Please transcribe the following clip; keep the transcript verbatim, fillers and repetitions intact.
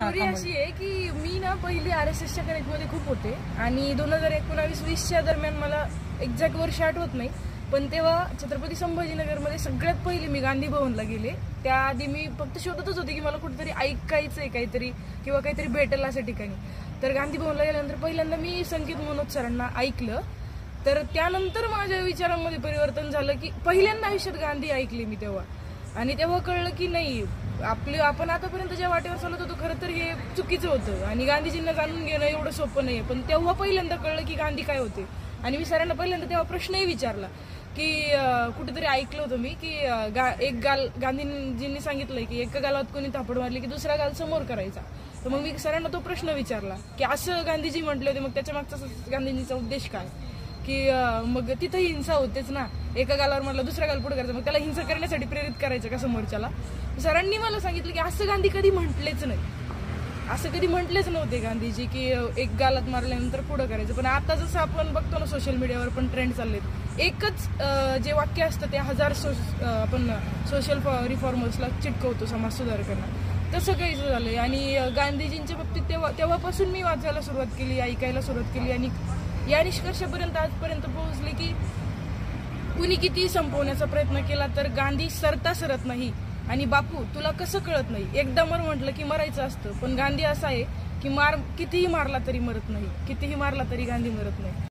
Story अशी आहे की मी ना पहिली आर एस एसच्या कनेक्टमध्ये खूप होते आणि दोन हजार एकोणावीस वीसच्या दरम्यान मला एक्झॅक्ट वर्ष आठवत नाही, पण तेव्हा छत्रपती संभाजीनगरमध्ये सगळ्यात पहिले मी गांधी भवनला गेले. त्याआधी मी फक्त शोधतच होते की मला कुठेतरी ऐकायचंय काहीतरी किंवा काहीतरी भेटेल अशा ठिकाणी. तर गांधी भवनला गेल्यानंतर पहिल्यांदा मी संकेत मनोज सरांना ऐकलं. तर त्यानंतर माझ्या विचारांमध्ये परिवर्तन झालं की पहिल्यांदा आयुष्यात गांधी ऐकले मी तेव्हा. आणि तेव्हा कळलं की नाही, आपले आपण आतापर्यंत ज्या वाटेवर चालत होतो खरं तर हे चुकीचं होतं आणि गांधीजींना जाणून घेणं एवढं सोपं नाहीये. पण तेव्हा पहिल्यांदा कळलं की गांधी काय होते. आणि मी सरांना पहिल्यांदा तेव्हा प्रश्नही विचारला की कुठेतरी ऐकलं होतं मी की एक गाल गांधीजींनी सांगितलंय की एका गालात कोणी थापड मारली की दुसरा गाल समोर करायचा. तर मग मी सरांना तो प्रश्न विचारला की असं गांधीजी म्हटले होते, मग त्याच्या मागचा गांधीजींचा उद्देश काय, की मग तिथं हिंसा होतेच ना, एका गालावर म्हटलं दुसऱ्या गाल पुढे करायचं, मग त्याला हिंसा करण्यासाठी प्रेरित करायचं का समोरच्याला. सरांनी मला सांगितलं की असं गांधी कधी म्हटलेच नाही, असं कधी म्हटलेच नव्हते गांधीजी की एक गालात मारल्यानंतर पुढं करायचं. पण आता जसं आपण बघतो ना सोशल मीडियावर पण ट्रेंड चाललेत, एकच जे वाक्य असतं ते हजार आपण सोशल रिफॉर्मर्सला चिटकवतो, समाज सुधारकांना, तसं काही झालंय. आणि गांधीजींच्या बाबतीत तेव्हा तेव्हापासून मी वाचायला सुरुवात केली, ऐकायला सुरुवात केली आणि या निष्कर्षापर्यंत आजपर्यंत पोहोचले की कुणी किती संपवण्याचा प्रयत्न केला तर गांधी सरता सरत नाही. आणि बापू तुला कसं कळत नाही, एकदा मर म्हटलं की मरायचं असतं, पण गांधी असा आहे की मार कितीही मारला तरी मरत नाही, कितीही मारला तरी गांधी मरत नाही.